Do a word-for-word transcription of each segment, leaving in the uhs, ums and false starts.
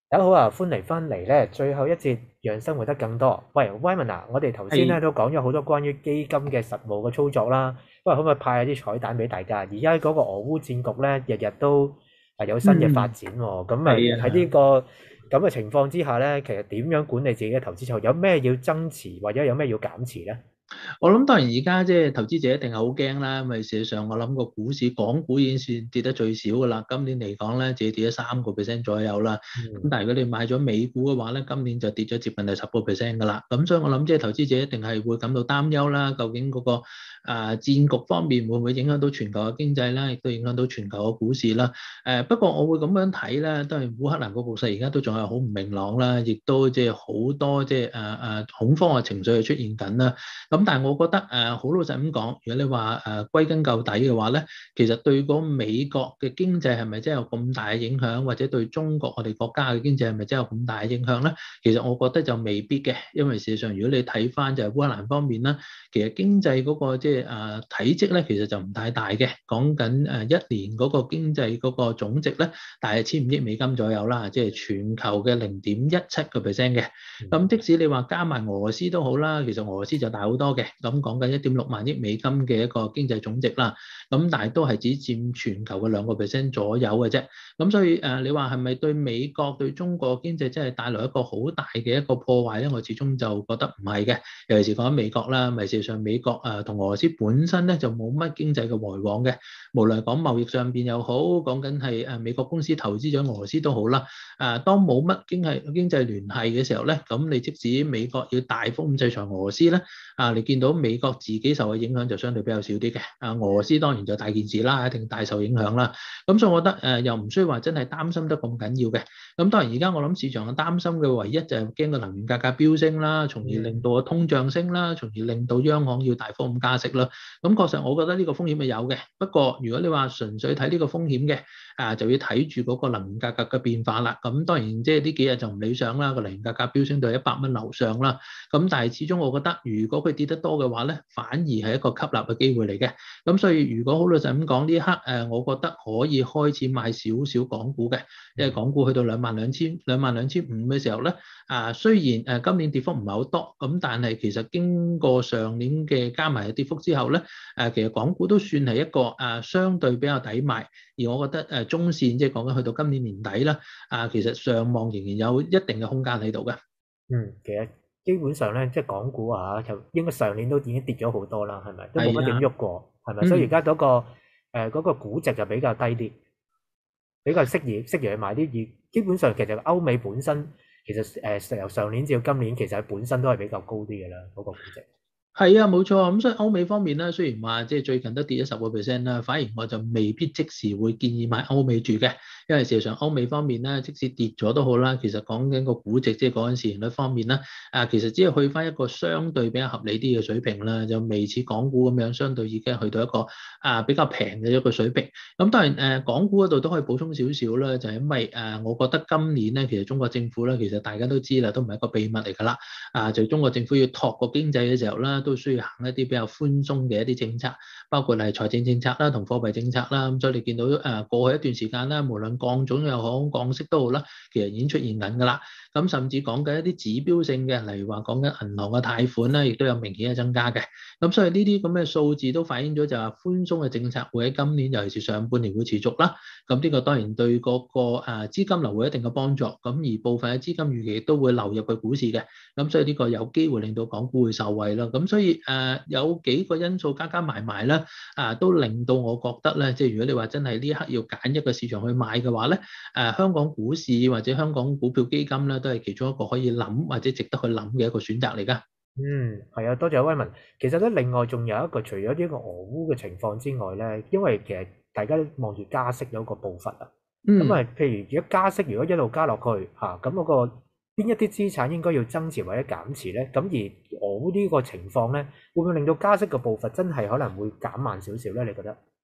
大家好啊，歡迎翻嚟咧，最後一節讓生活得更多。喂，Wyman 啊，我哋頭先咧係， 都講咗好多關於基金嘅實務嘅操作啦。不過可唔可以派下啲彩蛋俾大家？而家嗰個俄烏戰局咧，日日都係有新嘅發嗯， 展喎。咁啊係啊， 喺呢個咁嘅情況之下咧，其實點樣管理自己嘅投資策略？有咩要增持或者有咩要減持咧？ 我諗當然而家即係投資者一定係好驚啦，因為事實上我諗個股市港股已經算跌得最少噶啦，今年嚟講咧，只係跌咗三個 percent 左右啦。咁嗯。 但係如果你買咗美股嘅話咧，今年就跌咗接近係十個 percent 噶啦。咁所以我諗即係投資者一定係會感到擔憂啦。究竟嗰、個啊、戰局方面會唔會影響到全球嘅經濟啦，亦都影響到全球嘅股市啦。誒、不過我會咁樣睇咧，都係烏克蘭個局勢而家都仲係好唔明朗啦，亦都即係好多即係誒誒恐慌嘅情緒係出現緊啦。咁但係我覺得誒好老實咁講，如果你話誒歸根究底嘅話咧，其實對嗰美國嘅經濟係咪真係有咁大嘅影響，或者對中國我哋國家嘅經濟係咪真係有咁大嘅影響咧？其實我覺得就未必嘅，因為事實上如果你睇翻就係烏克蘭方面啦，其實經濟嗰個即係誒體積咧，其實就唔太大嘅，講緊誒一年嗰個經濟嗰個總值咧，大概千五億美金左右啦，即係全球嘅零點一七個 percent 嘅。咁即使你話加埋俄羅斯都好啦，其實俄羅斯就大好多嘅，咁講緊一點六萬億美金嘅一個經濟總值啦，咁但係都係只佔全球嘅兩個 percent 左右嘅啫。咁所以誒，你話係咪對美國對中國經濟真係帶來一個好大嘅一個破壞咧？我始終就覺得唔係嘅，尤其是講緊美國啦，咪事實上美國誒同俄羅斯本身咧就冇乜經濟嘅來往嘅，無論係講貿易上邊又好，講緊係誒美國公司投資咗俄羅斯都好啦。誒，當冇乜經濟經濟聯繫嘅時候咧，咁你即使美國要大幅咁制裁俄羅斯咧，啊，你見到美國自己受嘅影響就相對比較少啲嘅。啊，俄羅斯當然就大件事啦，一定大受影響啦。咁所以我覺得誒、呃、又唔需要話真係擔心得咁緊要嘅。咁當然而家我諗市場嘅擔心嘅唯一就係驚個能源價格飆升啦，從而令嗯。 到個通脹升啦，從而令到央行要大幅咁加息啦。咁確實我覺得呢個風險係有嘅。不過如果你話純粹睇呢個風險嘅，啊就要睇住嗰個能源價格嘅變化啦。咁當然即係呢幾日就唔理想啦，個能源價格飆升到一百蚊樓上啦。咁但係始終我覺得，如果佢跌得多嘅話咧，反而係一個吸納嘅機會嚟嘅。咁所以如果好老實咁講，呢一刻誒，我覺得可以開始買少少港股嘅，因為港股去到兩萬兩千、兩萬兩千五嘅時候咧，啊雖然誒今年跌幅唔係好多，咁但係其實經過上年嘅加埋嘅跌幅之後咧，誒其實港股都算係一個誒相對比較抵買。而我覺得誒中線即係講緊去到今年年底啦，啊其實上望仍然有一定嘅空間喺度嘅。 嗯，其實基本上咧，即係港股啊，就應該上年都已經跌咗好多啦，係咪？都冇乜點係啊， 喐過，係咪？所以而嗯。 家嗰個誒嗰個估值就比較低啲，比較適宜適宜去買啲而基本上其實歐美本身其實誒由上年至到今年，其實本身都係比較高啲嘅啦，嗰個估值。 係啊，冇錯啊。咁所以歐美方面咧，雖然話即係最近都跌咗十個 percent 啦，反而我就未必即時會建議買歐美住嘅，因為事實上歐美方面咧，即使跌咗都好啦，其實講緊個估值即係講緊市盈率方面啦，啊其實只係去翻一個相對比較合理啲嘅水平啦，就未似港股咁樣相對已經去到一個啊比較平嘅一個水平。咁當然誒、呃，港股嗰度都可以補充少少啦，就係、因為誒、呃，我覺得今年咧，其實中國政府咧，其實大家都知啦，都唔係一個秘密嚟㗎啦。啊，就中國政府要托個經濟嘅時候啦，都需要行一啲比較寬鬆嘅一啲政策，包括係財政政策啦，同貨幣政策啦。咁所以你見到誒過去一段時間啦，無論降準又好，降息都好啦，其實已經出現緊㗎啦。咁甚至講緊一啲指標性嘅，例如話講緊銀行嘅貸款咧，亦都有明顯嘅增加嘅。咁所以呢啲咁嘅數字都反映咗就係寬鬆嘅政策會喺今年尤其是上半年會持續啦。咁呢個當然對嗰個誒資金流會有一定嘅幫助。咁而部分嘅資金預期都會流入去股市嘅。咁所以呢個有機會令到港股會受惠啦。咁所以誒、呃、有幾個因素加加埋埋咧，啊都令到我覺得咧，即係如果你話真係呢一刻要揀一個市場去買嘅話咧，誒、呃、香港股市或者香港股票基金咧，都係其中一個可以諗或者值得去諗嘅一個選擇嚟㗎。 嗯，係啊，多謝威文。其實咧，另外仲有一個，除咗呢個俄烏嘅情況之外咧，因為其實大家都望住加息有個步伐啊。咁嗯。 啊，譬如如果加息如果一路加落去嚇，咁嗰個邊一啲資產應該要增持或者減持咧？咁而俄烏呢個情況咧，會唔會令到加息嘅步伐真係可能會減慢少少咧？你覺得？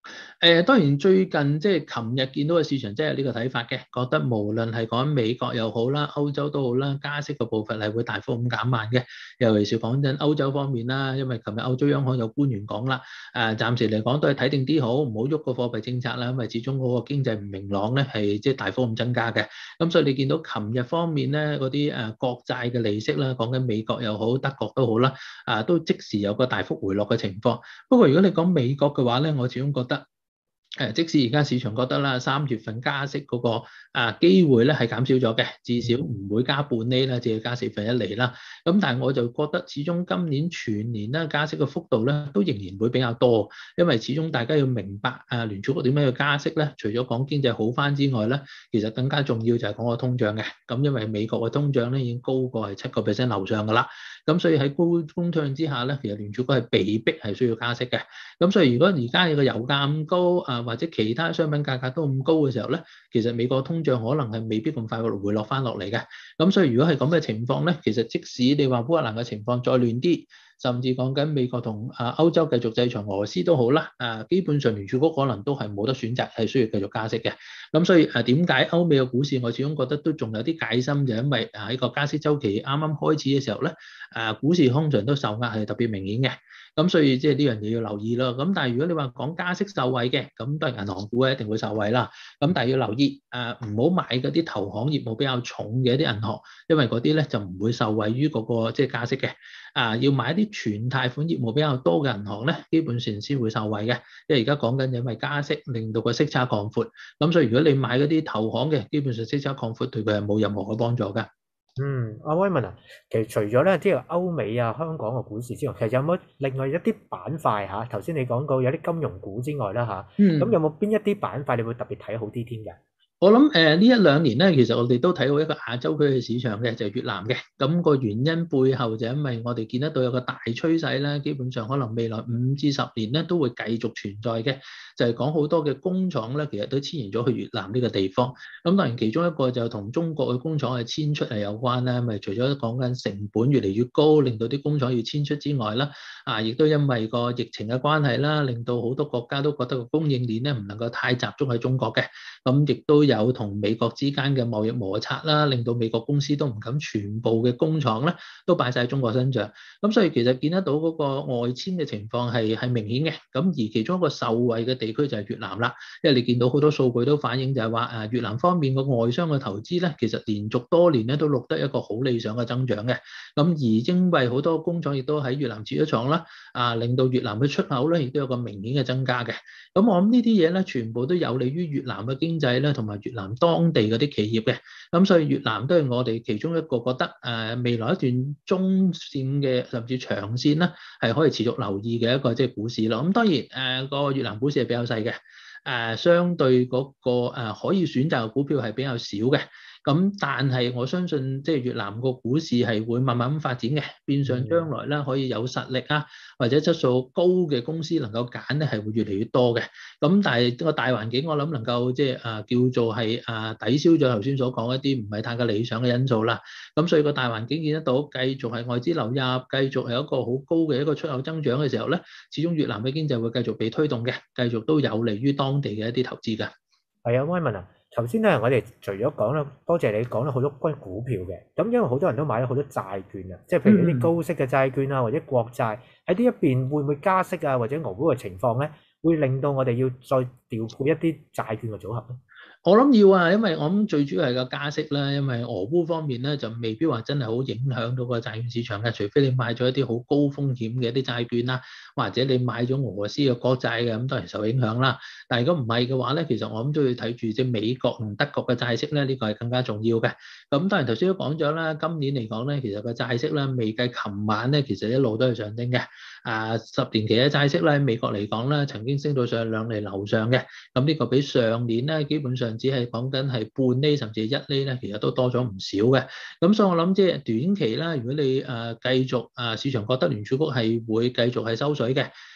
誒當然最近即係琴日見到嘅市場，即係呢個睇法嘅，覺得無論係講美國又好啦，歐洲都好啦，加息嘅步伐係會大幅咁減慢嘅。尤其是講緊歐洲方面啦，因為琴日歐洲央行有官員講啦，誒暫時嚟講都係睇定啲好，唔好喐個貨幣政策啦，因為始終嗰個經濟唔明朗咧，係即係大幅咁增加嘅。咁所以你見到琴日方面咧，嗰啲誒國債嘅利息啦，講緊美國又好，德國都好啦，啊都即時有個大幅回落嘅情況。不過如果你講美國嘅話咧，我始終覺得。誒，即使而家市場覺得啦，三月份加息嗰個啊機會咧係減少咗嘅，至少唔會加半厘啦，只係加四分一厘啦。咁但係我就覺得始終今年全年咧加息嘅幅度咧都仍然會比較多，因為始終大家要明白啊聯儲局點樣要加息咧，除咗講經濟好返之外咧，其實更加重要就係講個通脹嘅。咁因為美國嘅通脹咧已經高過係七個 percent 樓上㗎啦，咁所以喺高通脹之下咧，其實聯儲局係被逼係需要加息嘅。咁所以如果而家個油價咁高啊，或者其他商品價格都咁高嘅時候咧，其實美國通脹可能係未必咁快回落翻落嚟嘅。咁所以如果係咁嘅情況咧，其實即使你話烏克蘭嘅情況再亂啲，甚至講緊美國同啊歐洲繼續制裁俄羅斯都好啦，啊基本上聯儲局可能都係冇得選擇，係需要繼續加息嘅。咁所以誒點解歐美嘅股市我始終覺得都仲有啲戒心，就因為啊喺個加息週期啱啱開始嘅時候咧，啊股市通常都受壓係特別明顯嘅。咁所以即係呢樣嘢要留意咯。咁但係如果你話講加息受惠嘅，咁都係銀行股一定會受惠啦。咁但係要留意誒，唔好買嗰啲投行業務比較重嘅一啲銀行，因為嗰啲咧就唔會受惠於嗰個即係加息嘅。啊，要買一啲全貸款業務比較多嘅銀行咧，基本上先會受惠嘅。因為而家講緊因為加息令到個息差擴闊，咁所以如果你買嗰啲投行嘅，基本上息差擴闊對佢係冇任何嘅幫助㗎。 嗯，阿威文啊，其實除咗咧即係歐美啊、香港嘅股市之外，其實有冇另外一啲板塊嚇？頭先你講過有啲金融股之外啦嚇，咁、 嗯。 有冇邊一啲板塊你會特別睇好啲添嘅？ 我諗誒呢一兩年咧，其實我哋都睇好一個亞洲區嘅市場嘅，就係越南嘅。咁個原因背後就因為我哋見得到有個大趨勢咧，基本上可能未來五至十年咧都會繼續存在嘅，就係講好多嘅工廠咧，其實都遷移咗去越南呢個地方。咁當然其中一個就同中國嘅工廠係遷出係有關啦，咪除咗講緊成本越嚟越高，令到啲工廠要遷出之外啦，啊，亦都因為個疫情嘅關係啦，令到好多國家都覺得個供應鏈咧唔能夠太集中喺中國嘅，咁亦都有同美國之間嘅貿易摩擦啦，令到美國公司都唔敢全部嘅工廠咧都擺晒喺中國身上。咁所以其實見得到嗰個外遷嘅情況係係明顯嘅。咁而其中一個受惠嘅地區就係越南啦，因為你見到好多數據都反映就係話誒越南方面個外商嘅投資咧，其實連續多年咧都錄得一個好理想嘅增長嘅。咁而因為好多工廠亦都喺越南設咗廠啦，啊令到越南嘅出口咧亦都有個明顯嘅增加嘅。咁我諗呢啲嘢咧全部都有利於越南嘅經濟咧，同埋越南當地嗰啲企業嘅。咁所以越南都係我哋其中一個覺得誒、呃、未來一段中線嘅甚至長線咧係可以持續留意嘅一個即係股市咯。咁當然誒個、呃、越南股市係比較細嘅，誒、呃、相對嗰、那個、呃、可以選擇嘅股票係比較少嘅。咁但係我相信即係越南個股市係會慢慢咁發展嘅，變相將來咧可以有實力啊或者質素高嘅公司能夠揀咧係會越嚟越多嘅。咁但係個大環境我諗能夠即係啊叫做係啊抵消咗頭先所講一啲唔係太過理想嘅因素啦。咁所以個大環境見得到繼續係外資流入，繼續係一個好高嘅一個出口增長嘅時候咧，始終越南嘅經濟會繼續被推動嘅，繼續都有利於當地嘅一啲投資㗎。 係啊，威文啊，頭先咧我哋除咗講啦，多謝你講咗好多關於股票嘅，咁因為好多人都買咗好多債券啊，即係譬如一啲高息嘅債券啊，或者國債喺呢一邊會唔會加息啊，或者俄烏嘅情況咧，會令到我哋要再調配一啲債券嘅組合咧？ 我諗要啊，因為我諗最主要係個加息啦，因為俄烏方面咧就未必話真係好影響到個債券市場嘅，除非你買咗一啲好高風險嘅一啲債券啦，或者你買咗俄羅斯嘅國債嘅，咁當然受影響啦。但係如果唔係嘅話咧，其實我諗都要睇住即係美國同德國嘅債息咧，呢個係更加重要嘅。咁當然頭先都講咗啦，今年嚟講咧，其實個債息咧未計琴晚咧，其實一路都係上升嘅。啊，十年期嘅債息咧，喺美國嚟講咧，曾經升到上兩厘樓上嘅。咁呢個比上年咧，基本上只係講緊係半厘甚至係一厘咧，其實都多咗唔少嘅。咁所以我諗即係短期啦，如果你誒繼續啊市場覺得聯儲局係會繼續係收水嘅，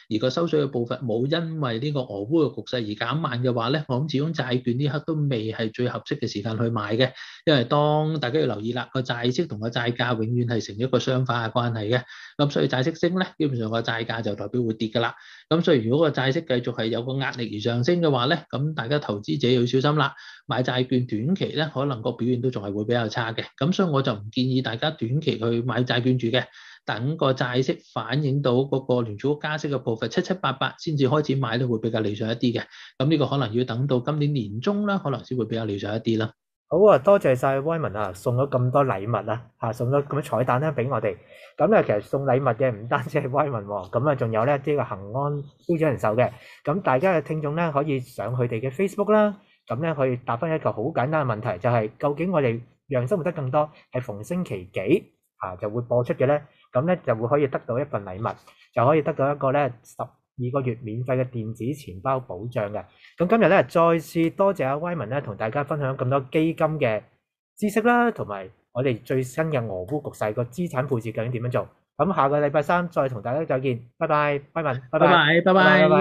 而個收水嘅步伐冇因為呢個俄烏嘅局勢而減慢嘅話咧，我諗始終債券呢刻都未係最合適嘅時間去買嘅，因為當大家要留意啦，個債息同個債價永遠係成一個相反嘅關係嘅，咁所以債息升咧，基本上個債價就代表會跌㗎啦。咁所以如果個債息繼續係有個壓力而上升嘅話咧，咁大家投資者要小心啦。買債券短期咧，可能個表現都仲係會比較差嘅。咁所以我就唔建議大家短期去買債券住嘅，等個債息反映到嗰個聯儲局加息嘅步伐七七八八先至開始買咧，會比較理想一啲嘅。咁呢個可能要等到今年年中啦，可能先會比較理想一啲啦。 好啊，多謝晒威文啊，送咗咁多禮物啊，嚇送咗咁多彩蛋咧俾我哋。咁咧其實送禮物嘅唔單止係威文喎，咁啊仲有咧呢個恒安標準人壽嘅。咁大家嘅聽眾咧可以上佢哋嘅 Facebook 啦，咁咧可以答翻一個好簡單嘅問題，就係究竟我哋讓生活得更多係逢星期幾啊就會播出嘅咧？咁咧就會可以得到一份禮物，就可以得到一個咧十二個月免費嘅電子錢包保障嘅。咁今日咧再次多謝阿威文咧同大家分享咁多基金嘅知識啦，同埋我哋最新嘅俄烏局勢個資產配置究竟點樣做。咁下個禮拜三再同大家再見，拜拜，威文，拜拜， 拜拜，拜拜拜，拜拜。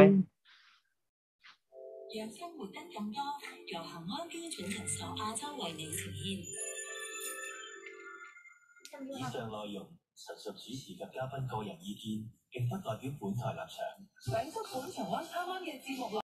讓生活得更多，由恒安標準人壽亞洲為你呈現。 以上內容實屬主持及嘉賓個人意見，並不代表本台立場。想得本重溫啱啱嘅節目。